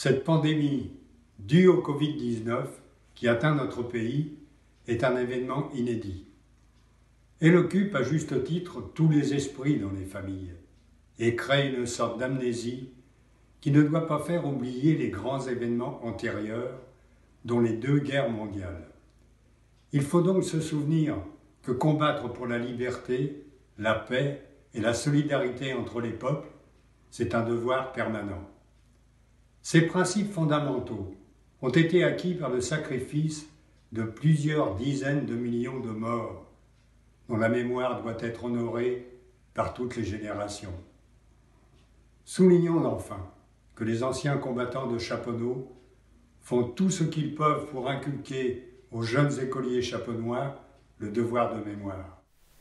Cette pandémie due au Covid-19 qui atteint notre pays est un événement inédit. Elle occupe à juste titre tous les esprits dans les familles et crée une sorte d'amnésie qui ne doit pas faire oublier les grands événements antérieurs, dont les 2 guerres mondiales. Il faut donc se souvenir que combattre pour la liberté, la paix et la solidarité entre les peuples, c'est un devoir permanent. Ces principes fondamentaux ont été acquis par le sacrifice de plusieurs dizaines de millions de morts, dont la mémoire doit être honorée par toutes les générations. Soulignons enfin que les anciens combattants de Chaponneau font tout ce qu'ils peuvent pour inculquer aux jeunes écoliers chaponnois le devoir de mémoire.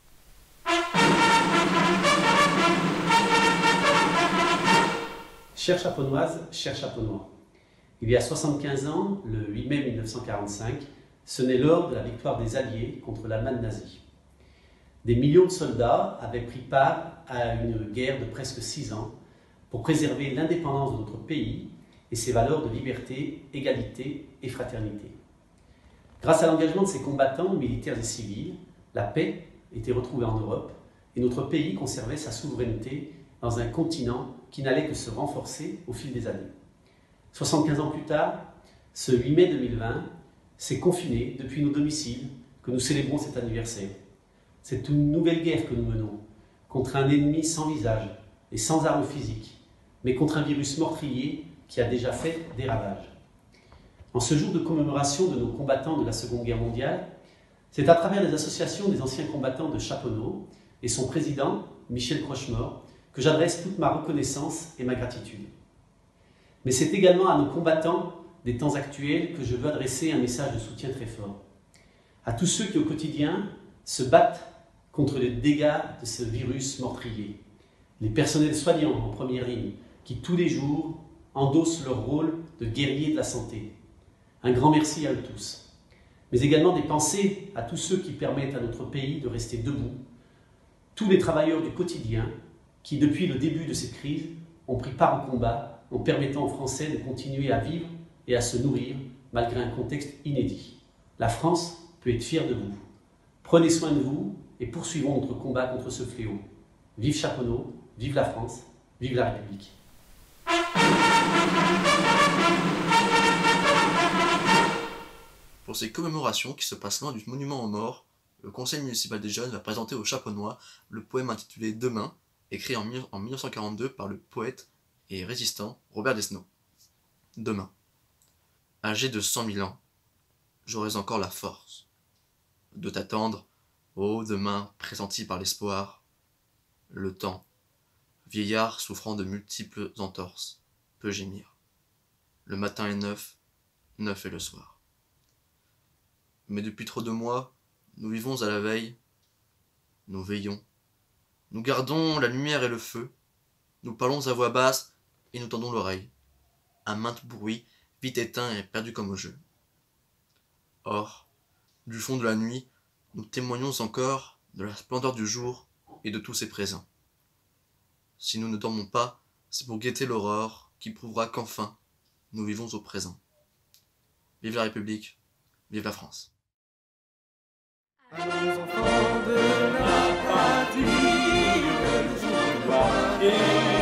Chères Chaponnoises, chers Chaponnois, il y a 75 ans, le 8 mai 1945, sonnait l'heure de la victoire des Alliés contre l'Allemagne nazie. Des millions de soldats avaient pris part à une guerre de presque 6 ans pour préserver l'indépendance de notre pays et ses valeurs de liberté, égalité et fraternité. Grâce à l'engagement de ces combattants, militaires et civils, la paix était retrouvée en Europe et notre pays conservait sa souveraineté dans un continent qui n'allait que se renforcer au fil des années. 75 ans plus tard, ce 8 mai 2020, c'est confiné depuis nos domiciles que nous célébrons cet anniversaire. C'est une nouvelle guerre que nous menons, contre un ennemi sans visage et sans armes physiques, mais contre un virus meurtrier qui a déjà fait des ravages. En ce jour de commémoration de nos combattants de la Seconde Guerre mondiale, c'est à travers les associations des anciens combattants de Chaponneau et son président, Michel Crochemort, que j'adresse toute ma reconnaissance et ma gratitude. Mais c'est également à nos combattants des temps actuels que je veux adresser un message de soutien très fort. À tous ceux qui au quotidien se battent contre les dégâts de ce virus meurtrier. Les personnels soignants en première ligne qui tous les jours endossent leur rôle de guerriers de la santé. Un grand merci à eux tous. Mais également des pensées à tous ceux qui permettent à notre pays de rester debout. Tous les travailleurs du quotidien qui, depuis le début de cette crise, ont pris part au combat en permettant aux Français de continuer à vivre et à se nourrir malgré un contexte inédit. La France peut être fière de vous. Prenez soin de vous et poursuivons notre combat contre ce fléau. Vive Chaponneau, vive la France, vive la République. Pour ces commémorations qui se passent loin du monument aux morts, le Conseil municipal des jeunes va présenter aux Chaponnois le poème intitulé Demain, écrit en 1942 par le poète et résistant Robert Desnos. Demain. Âgé de 100 000 ans, j'aurais encore la force de t'attendre, ô demain pressenti par l'espoir. Le temps, vieillard souffrant de multiples entorses, peut gémir. Le matin est neuf, neuf est le soir. Mais depuis trop de mois, nous vivons à la veille, nous veillons, nous gardons la lumière et le feu, nous parlons à voix basse et nous tendons l'oreille, à maintes bruits, vite éteints et perdus comme au jeu. Or, du fond de la nuit, nous témoignons encore de la splendeur du jour et de tous ses présents. Si nous ne dormons pas, c'est pour guetter l'aurore qui prouvera qu'enfin, nous vivons au présent. Vive la République, vive la France. Allons enfants de la patrie, le jour de gloire et